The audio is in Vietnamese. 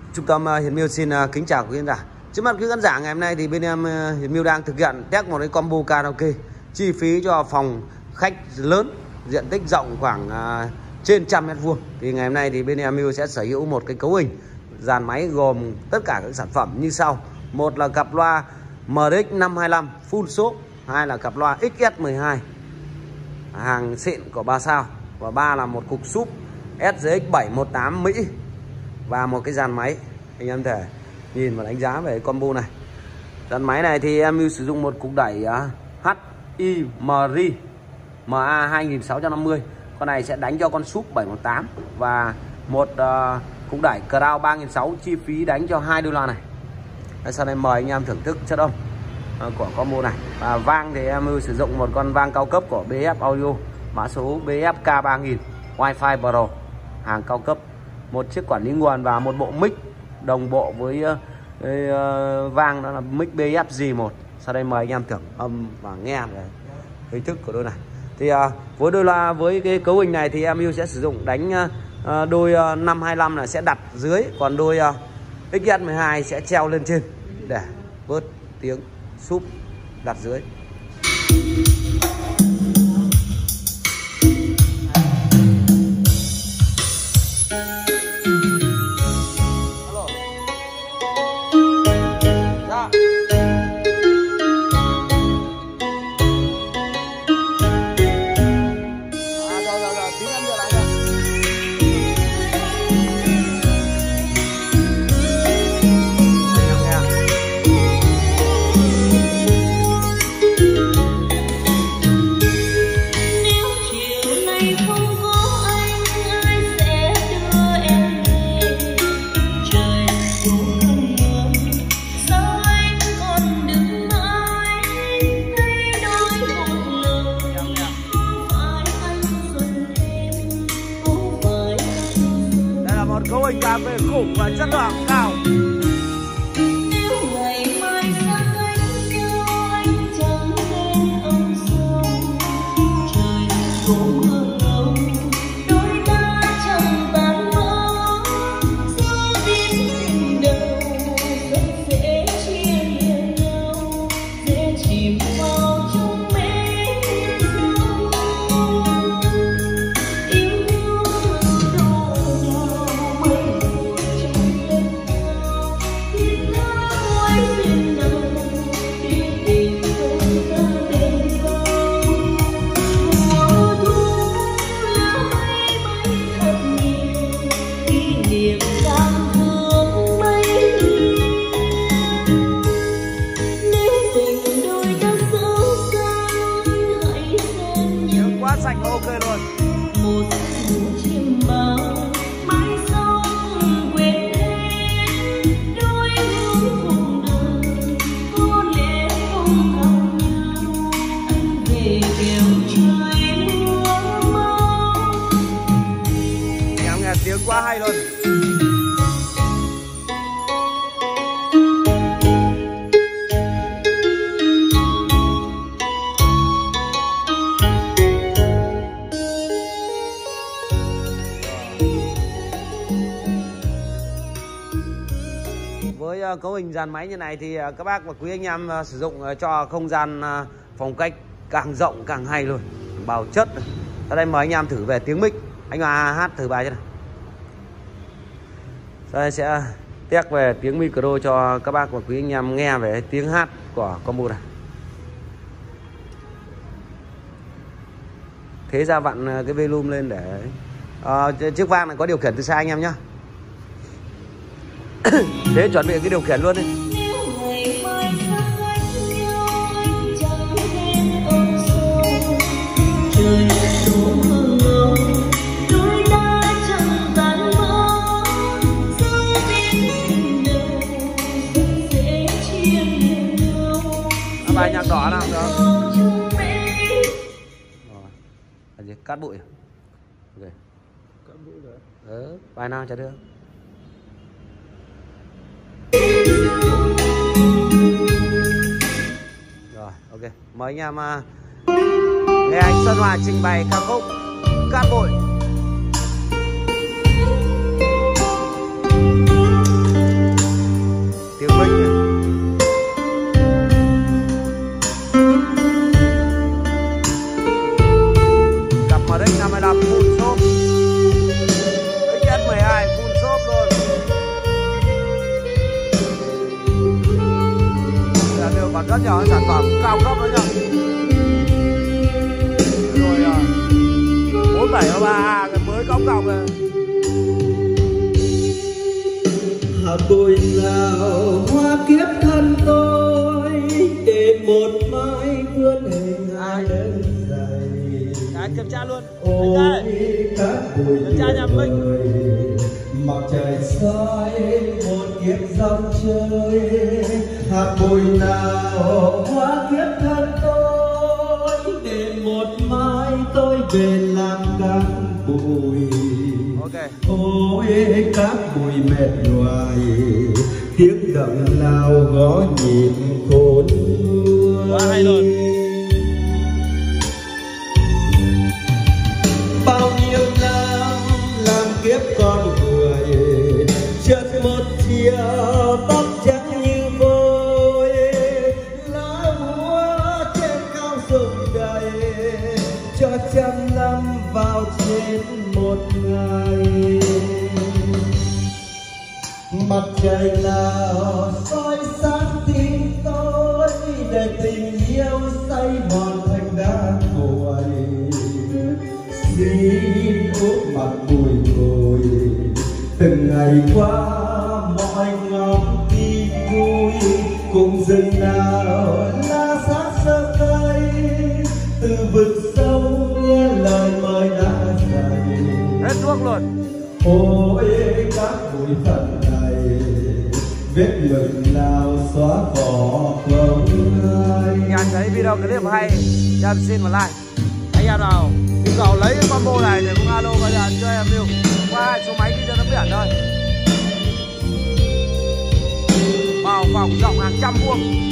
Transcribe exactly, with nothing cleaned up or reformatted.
Trung tâm Hiền Miêu xin kính chào quý khán giả. Trước mặt quý khán giả ngày hôm nay thì bên em Hiền Miêu đang thực hiện test một cái combo karaoke chi phí cho phòng khách lớn, diện tích rộng khoảng uh, trên trăm mét vuông. Thì ngày hôm nay thì bên em Miêu sẽ sở hữu một cái cấu hình dàn máy gồm tất cả các sản phẩm như sau: một là cặp loa M D X năm hai lăm full shop, hai là cặp loa X S mười hai hàng xịn của ba sao, và ba là một cục súp S G X bảy một tám Mỹ và một cái dàn máy. Anh em thể nhìn và đánh giá về combo này. Dàn máy này thì em sử dụng một cục đẩy H I M R I M A hai nghìn sáu trăm năm mươi. Con này sẽ đánh cho con súp bảy một tám và một uh, cục đẩy Crown ba nghìn sáu trăm, chi phí đánh cho hai đôi loa này. Đây, sau đây mời anh em thưởng thức chất âm uh, của combo này. Và vang thì em sử dụng một con vang cao cấp của B F Audio, mã số B F K ba nghìn Wi-Fi Pro, hàng cao cấp, một chiếc quản lý nguồn và một bộ mic đồng bộ với uh, uh, vang, đó là mic B F G một. Sau đây mời anh em thưởng âm và nghe về hình thức của đôi này. Thì uh, với đôi loa với cái cấu hình này thì em yêu sẽ sử dụng đánh uh, đôi uh, năm hai lăm là sẽ đặt dưới, còn đôi uh, X S mười hai sẽ treo lên trên để bớt tiếng súp đặt dưới. Cấu hình cà phê khủng và chất lượng cao. Sạch ok luôn. Một chim bao mãi sông quên hết đôi hướng cuộc đời, có lẽ không gặp nhau anh về kêu trời mưa mau. Em nghe tiếng quá hay luôn. Với cấu hình dàn máy như này thì các bác và quý anh em sử dụng cho không gian phòng khách càng rộng càng hay luôn, bào chất. Ở đây mời anh em thử về tiếng mic. Anh Hòa hát thử bài chứ nào. Đây sẽ test về tiếng micro cho các bác và quý anh em nghe về tiếng hát của combo này. Thế ra vặn cái volume lên để à, chiếc vang này có điều khiển từ xa anh em nhé. Thế chuẩn bị cái điều khiển luôn đi. Bài nhạc đỏ nào đó. Rồi. Gì? Cắt bụi. Ok. Cắt bụi rồi. Ừ, bài nào chả được. Rồi, ok. Mời anh em uh, nghe anh Sơn Hòa trình bày ca khúc Cát Bụi. còn rất nhiều sản phẩm cao cấp nữa nhá. Rồi bốn bảy ba A mới cong cọc này. Hà bụi nào hoa kiếp thân tôi, để một mai vươn hình ai đến dày. Anh kiểm tra luôn. Ôi các bụi kiểm tra nhà mình. Mặt trời soi một kiếp dòng chơi. Hạt bụi nào hoa kiếp thân tôi, để một mai tôi về làm các bụi. Okay. Ôi các bụi mệt nhoài, tiếng động lao gõ nhịp khôn quá hay luôn. Bao nhiêu năm làm kiếp con người, chợt một chiều tóc trắng như vôi, lá úa trên cao rụng đầy, cho trăm năm vào trên một ngày. Mặt trời nào soi sáng tim tôi, để tình yêu say mòn thành đá cuội. Xin úp mặt bụi ngồi, từng ngày qua mọi ngóng tin vui. Cùng rừng nào lá xác sơ cây, từ vực sâu nghe lời mời đã dày. Hết thuốc luôn. Ôi các bụi phận này, vết mực nào xóa bỏ không ai. Anh thấy video clip hay, cho em xin một like. Anh em nào yêu cầu lấy cái combo này thì cũng alo bây giờ cho em lưu qua hai số máy đi cho nó biển thôi. Vào phòng rộng hàng trăm vuông.